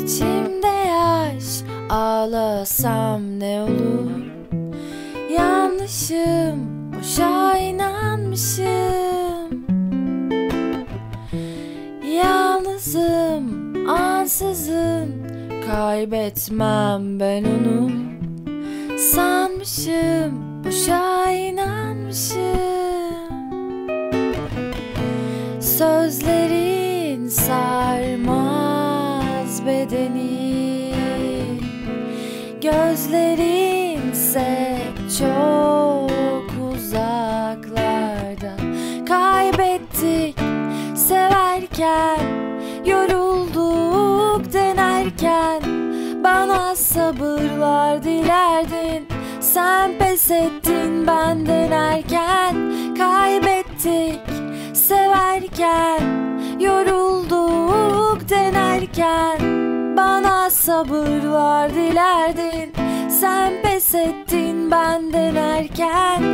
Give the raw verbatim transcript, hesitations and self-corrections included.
İçimde yaş, ağlasam ne olur? Yanlışım, boşa inanmışım. Yalnızım, ansızın, kaybetmem ben onu. Sanmışım, boşa inanmışım. Sözlerin sarmaz bedeni, gözlerinse çok uzaklarda. Kaybettik severken, yorulduk denerken. Bana sabırlar dilerdin, sen pes ettin benden erken. Kaybettik severken, yorulduk denerken. Bana sabırlar dilerdin, sen pes ettin benden erken.